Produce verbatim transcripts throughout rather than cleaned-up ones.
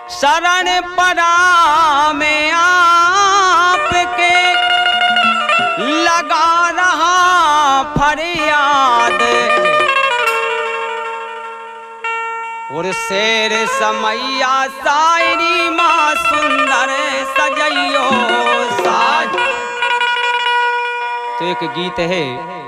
शरण पड़ा में आपके लगा रहा फरियाद। और शेर समैया शायरी माँ सुंदर सजइयो साज। तो एक गीत है,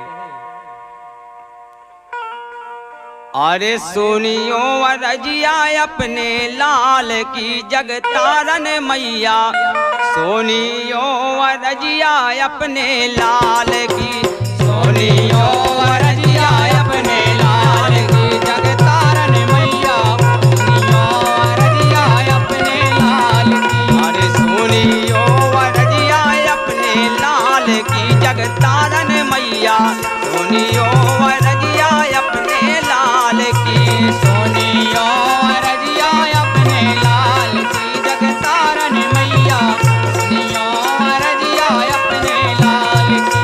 अरे सुनियो रजिया अपने लाल की जगतारन मैया। सुनियो रजिया अपने लाल की, सुनियो रजिया अपने लाल की जगतारन मैया। सुनियो रजिया अपने लाल की, अरे सुनियो रजिया अपने लाल की जगतारन मैया। सुनियो रजिया अपने लाल की, सुनियो रजिया अपने लाल की जगतारन मैया। सुनियो रजिया अपने लाल की।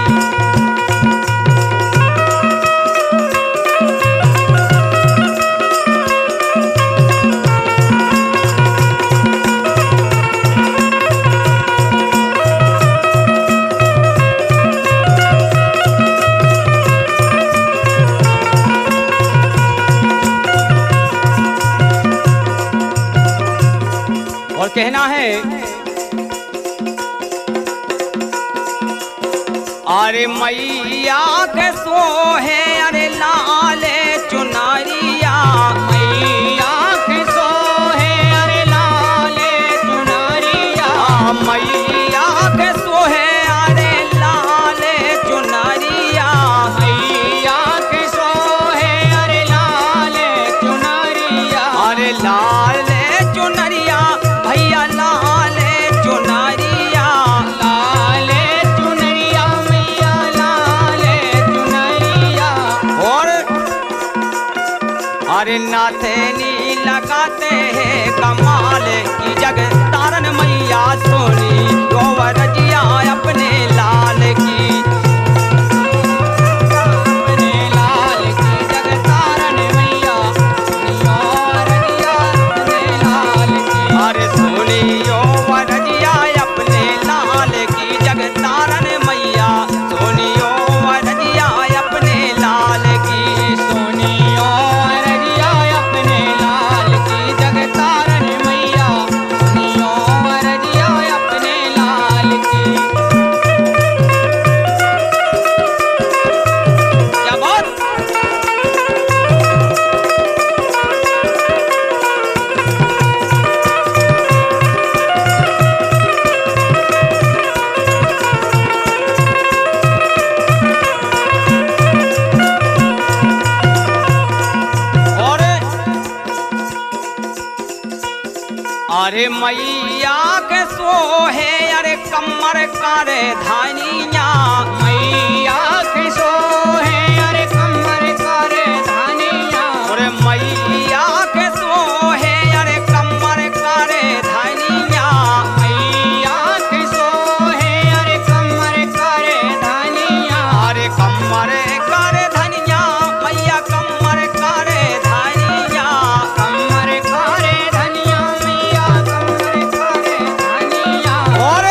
और कहना है, अरे मैया के सोहे अरे लाले चुनरिया। मैया के सोहे अरे लाले चुनरिया। मैया के सोहे अरे लाले चुनरिया। मैया के सोहे अरे लाले चुनरिया। अरे लाले चुनरिया भैया लाले चुनरिया। लाले चुनरिया मैया लाले चुनरिया। और अरे नाथनी लगाते हैं कमाल की जगतारन मैया। सोनी रजिया अपने लाल की, अपने लाल की जगतारन मैया। सुनियो रजिया अपने लाल की, अरे सुनियो रजिया अपने लाल की जगतारन मैया। सुनियो रजिया अपने लाल की, सुनियो रजिया अपने लाल की जगतारन मैया। सुनियो रजिया अपने लाल की। क्या बात। अरे मैया के सोहे अरे कमर करे धानिया। मैया के सोहे अरे कमर करे धानिया। अरे मैया के सोहे अरे कमर करे धानिया। मैया के सोहे अरे कमर करे धानिया। अरे कमर करे धनिया मैया कमर करे धानिया। कमर करे धनिया मैया कमर करे धनिया। और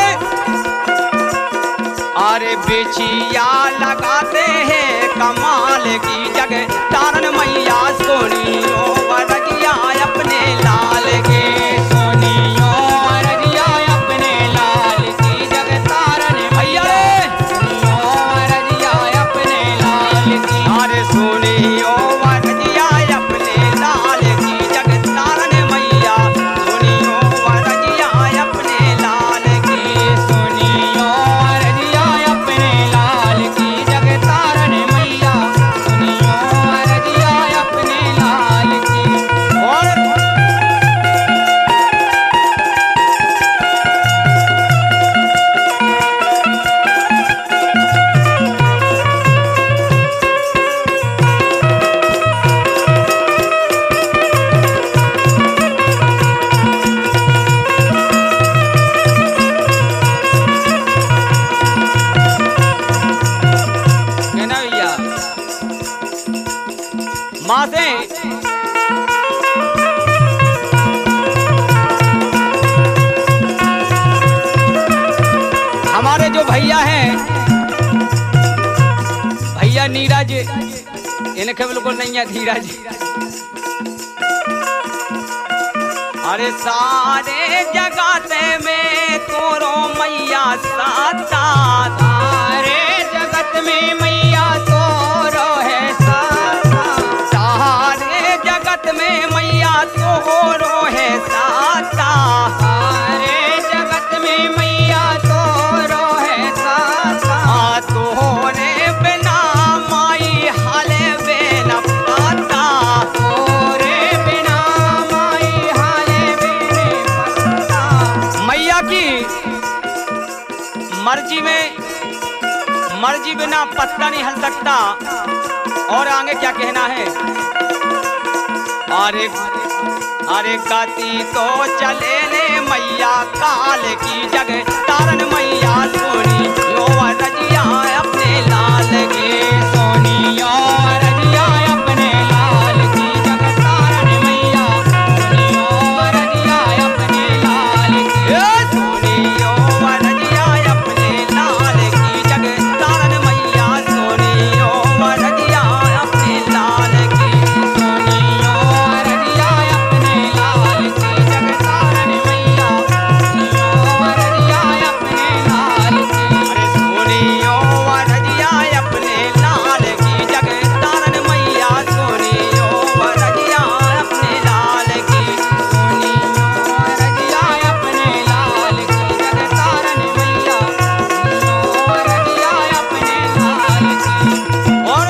अरे बेचिया लगाते हैं कमाल की जगतारन मैया। सोनियो रजिया अपने लाल के, सोनियो रजिया अपने लाल की जगतारन मैया। सोनियो रजिया अपने लाल की, अरे सोनियो रजिया अपने लाल की जगतारन मैया। सोनियो रजिया अपने लाल की, सोनियो रजिया अपने लाल की जगतारन मैया। सुनियो रजिया अपने लाल इनके बिल्कुल नहीं है धीरज। अरे सारे जगत में तोरो मैया साता, सारे जगत में मैया तोरो है साता, सारे जगत में मैया तोरो है साता, सारे जगत में मैया तोरो है साता। आ तोरे बिना माई हाले बेना पाता, तोरे बिना माई हाले बेने पता। मैया की मर्जी में मर्जी बिना पत्ता नहीं हल सकता। और आगे क्या कहना है? अरे अरे गति तो चले ने मैया काल की जग तारन मैया सोनी यो रजिया अपने लाल के, सोनी और रजिया अपने लाल की जग तारन मैया, सोनी और रजिया अपने लाल की। ए सोनी यो रजिया अपने लाल की जग तारन मैया, सोनी यो रजिया अपने लाल की। सोनी और रजिया अपने लाल की जग तारन मैया, सोनी और रजिया अपने लाल की। अरे सोनी यो रजिया अपने लाल की जग तारन मैया, सोनी यो रजिया अपने लाल की। सोनी और रजिया अपने लाल की जग तारन मैया, सोनी और रजिया अपने लाल की। और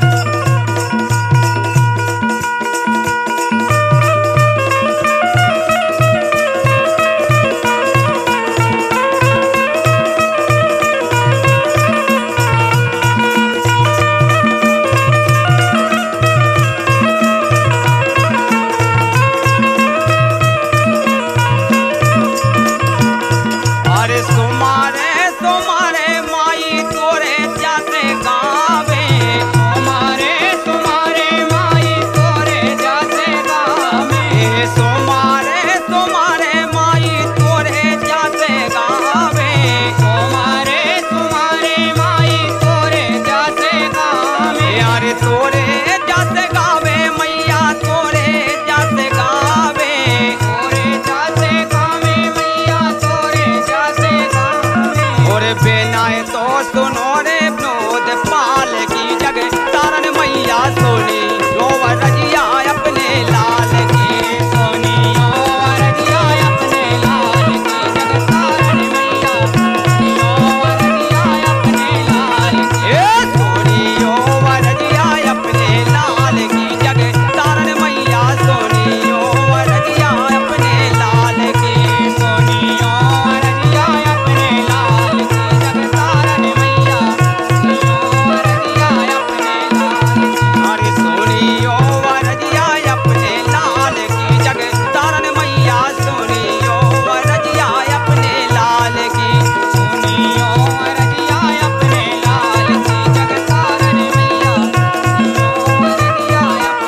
अरे सुमारे सुमारे माई तोरे जाते गावे, तुम्हारे तुम्हारे माई तोरे जाते गावे, ए सुमारे सुमारे माई तोरे जाते गावे, तुम्हारे तुम्हारे माई तोरे जाते गावे। ए अरे तोरे जाते गावे मैया तोरे जाते गावे, तोरे जाते गावे मैया तोरे जाते गावे। और बेनाए तो सुनो रे विनोद पाल की जग तारन मैया, सोनी यो रजिया अपने लाल की। सोनी और रजिया अपने लाल की जग तारन मैया, सोनी और रजिया अपने लाल की। ए सोनी यो रजिया अपने लाल की जग तारन मैया, सोनी यो रजिया अपने लाल की। सोनी और रजिया अपने लाल की जग तारन मैया, सोनी और रजिया अपने लाल की। अरे सोनी यो रजिया अपने लाल की जग तारन मैया, सोनी यो रजिया अपने लाल की। सोनी और रजिया अपने लाल की जग तारन मैया, सोनी और रजिया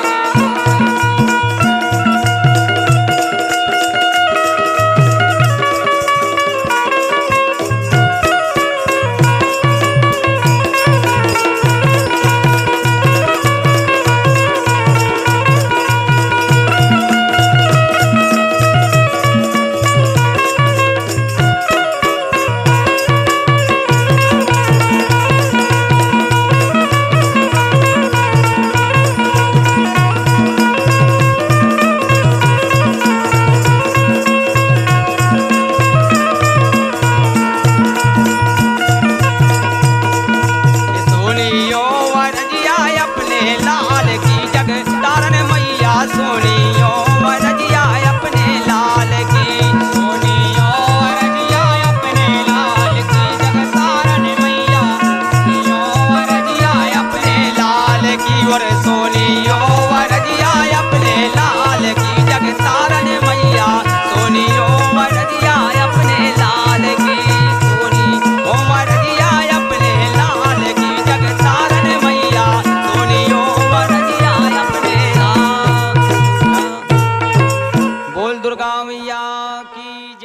अपने लाल की। सोनी यो रजिया अपने लाल की जग तारन मैया, सोनी यो रजिया अपने लाल की। सोनी और रजिया अपने लाल की जग तारन मैया, सोनी और रजिया अपने लाल की। और सोनी यो रजिया अपने लाल की जग तारन मैया, सोनी यो रजिया अपने लाल की। सोनी ओ रजिया अपने लाल की जग तारन मैया, सोनी यो रजिया अपने लाल। बोल दुर्गा मैया की